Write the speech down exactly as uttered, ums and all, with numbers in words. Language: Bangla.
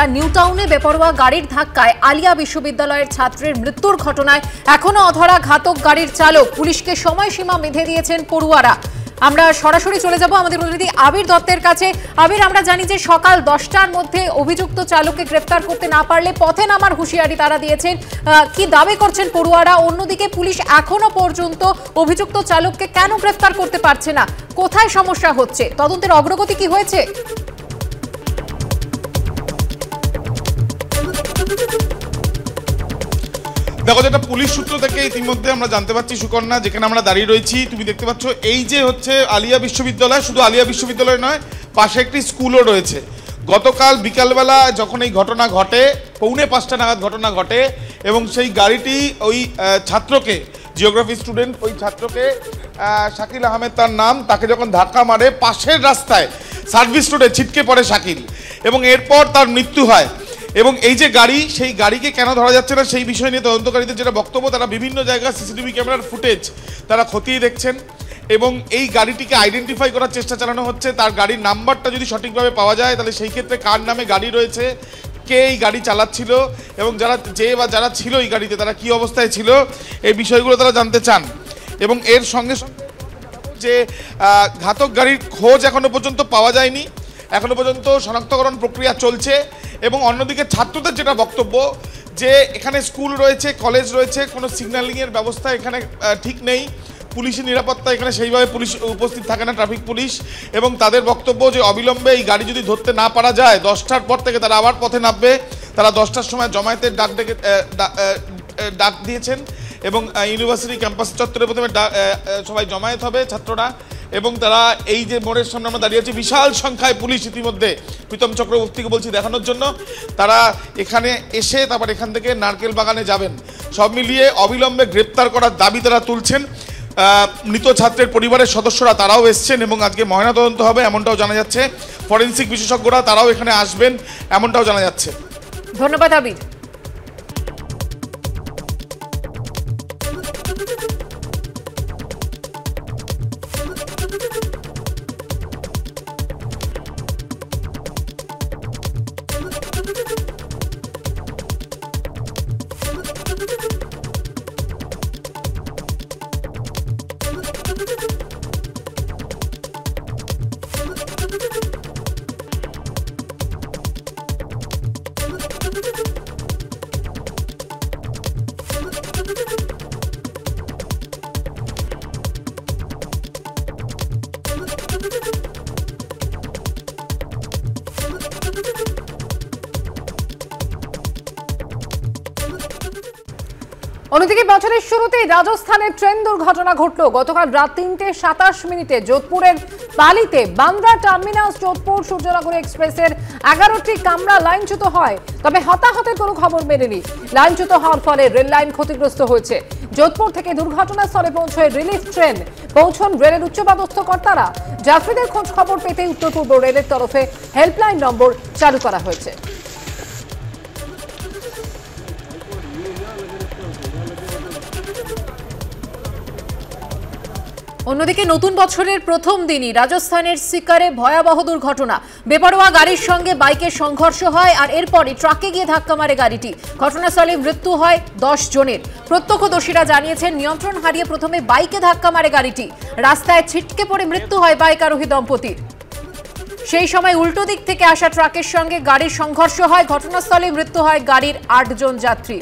নিউ টাউনে বেপরোয়া গাড়ির ধাক্কায় আলিয়া বিশ্ববিদ্যালয়ের ছাত্রের মৃত্যুর ঘটনায় এখনো অধরা ঘাতক গাড়ির চালক। পুলিশকে সময়সীমা বেঁধে দিয়েছেন পড়ুয়ারা। আমরা সরাসরি চলে যাব আমাদের প্রতিনিধি আবির দত্তের কাছে। আবির, আমরা জানি যে সকাল দশটার মধ্যে অভিযুক্ত চালককে গ্রেফতার করতে না পারলে পথে নামার হুঁশিয়ারি তারা দিয়েছেন। কি দাবি করছেন পড়ুয়ারা? অন্যদিকে পুলিশ এখনো পর্যন্ত অভিযুক্ত চালককে কেন গ্রেফতার করতে পারছে না? কোথায় সমস্যা হচ্ছে? তদন্তের অগ্রগতি কি হয়েছে? দেখো, যেটা পুলিশ সূত্র থেকে ইতিমধ্যে আমরা জানতে পারছি সুকন্যা, যেখানে আমরা দাঁড়িয়ে রয়েছি তুমি দেখতে পাচ্ছ এই যে হচ্ছে আলিয়া বিশ্ববিদ্যালয়। শুধু আলিয়া বিশ্ববিদ্যালয় নয়, পাশে একটি স্কুলও রয়েছে। গতকাল বিকালবেলা যখন এই ঘটনা ঘটে, পৌনে পাঁচটা নাগাদ ঘটনা ঘটে, এবং সেই গাড়িটি ওই ছাত্রকে, জিওগ্রাফি স্টুডেন্ট, ওই ছাত্রকে শাকিল আহমেদ তার নাম, তাকে যখন ধাক্কা মারে পাশের রাস্তায় সার্ভিস রোডে ছিটকে পড়ে শাকিল, এবং এরপর তার মৃত্যু হয়। এবং এই যে গাড়ি, সেই গাড়িকে কেন ধরা যাচ্ছে না সেই বিষয় নিয়ে তদন্তকারীদের যেটা বক্তব্য, তারা বিভিন্ন জায়গায় সিসিটিভি ক্যামেরার ফুটেজ তারা খতিয়ে দেখছেন, এবং এই গাড়িটিকে আইডেন্টিফাই করার চেষ্টা চালানো হচ্ছে। তার গাড়ির নাম্বারটা যদি সঠিকভাবে পাওয়া যায়, তাহলে সেই ক্ষেত্রে কার নামে গাড়ি রয়েছে, কে এই গাড়ি চালাচ্ছিল, এবং যারা যে বা যারা ছিল এই গাড়িতে তারা কি অবস্থায় ছিল, এই বিষয়গুলো তারা জানতে চান। এবং এর সঙ্গে সঙ্গে যে ঘাতক গাড়ির খোঁজ এখনো পর্যন্ত পাওয়া যায়নি, এখনো পর্যন্ত শনাক্তকরণ প্রক্রিয়া চলছে। এবং অন্যদিকে ছাত্রদের যেটা বক্তব্য, যে এখানে স্কুল রয়েছে, কলেজ রয়েছে, কোনো সিগন্যালিংয়ের ব্যবস্থা এখানে ঠিক নেই, পুলিশের নিরাপত্তা এখানে সেইভাবে পুলিশ উপস্থিত থাকে না, ট্রাফিক পুলিশ। এবং তাদের বক্তব্য যে অবিলম্বে এই গাড়ি যদি ধরতে না পারা যায়, দশটার পর থেকে তারা আবার পথে নামবে। তারা দশটার সময় জমায়েতের ডাক ডেকে ডাক দিয়েছেন, এবং ইউনিভার্সিটি ক্যাম্পাস চত্বরে প্রথমে সবাই জমায়েত হবে ছাত্ররা, এবং তারা এই যে মোড়ের সামনে আমরা দাঁড়িয়ে আছি, বিশাল সংখ্যায় পুলিশ ইতিমধ্যে, প্রীতম চক্রবর্তীকে বলছি দেখানোর জন্য, তারা এখানে এসে তারপর এখান থেকে নারকেল বাগানে যাবেন। সব মিলিয়ে অবিলম্বে গ্রেপ্তার করার দাবি তারা তুলছেন। মৃত ছাত্রের পরিবারের সদস্যরা তারাও এসছেন, এবং আজকে ময়নাতদন্ত হবে এমনটাও জানা যাচ্ছে। ফরেন্সিক বিশেষজ্ঞরা তারাও এখানে আসবেন এমনটাও জানা যাচ্ছে। ধন্যবাদ আবির। অন্যদিকে বছরের শুরুতেই রাজস্থানের ট্রেন দুর্ঘটনা ঘটল। গতকাল রাত তিনটে সাতাশ মিনিটে যোধপুরের পালিতে বান্দ্রা টার্মিনাস যোধপুর সূর্যনগর এক্সপ্রেসের এগারোটি কামরা লাইনচ্যুত হয়, তবে হতাহতের কোনো খবর মেলেনি। লাইনচ্যুত হওয়ার ফলে রেল লাইন ক্ষতিগ্রস্ত হয়েছে। যোধপুর থেকে দুর্ঘটনাস্থলে পৌঁছয় রিলিফ ট্রেন। পৌঁছন রেলের উচ্চপদস্থ কর্তারা। যাত্রীদের খোঁজ খবর পেতে উত্তর পূর্ব রেলের তরফে হেল্পলাইন নম্বর চালু করা হয়েছে। অন্যদিকে নতুন বছরের প্রথম দিনই রাজস্থানের সিকারে ভয়াবহ দুর্ঘটনা। বেপরোয়া গাড়ির সঙ্গে বাইকের সংঘর্ষ হয়, আর এরপরই ট্রাকে গিয়ে ধাক্কা মারে গাড়িটি। ঘটনাস্থলে মৃত্যু হয় দশ জনের। প্রত্যক্ষদর্শীরা জানিয়েছেন, নিয়ন্ত্রণ হারিয়ে প্রথমে বাইকে ধাক্কা মারে গাড়িটি। রাস্তায় ছিটকে পড়ে মৃত্যু হয় বাইক আরোহী দম্পতির। সেই সময় উল্টো দিক থেকে আসা ট্রাকের সঙ্গে গাড়ির সংঘর্ষ হয়। ঘটনাস্থলে মৃত্যু হয় গাড়ির আট জন যাত্রী।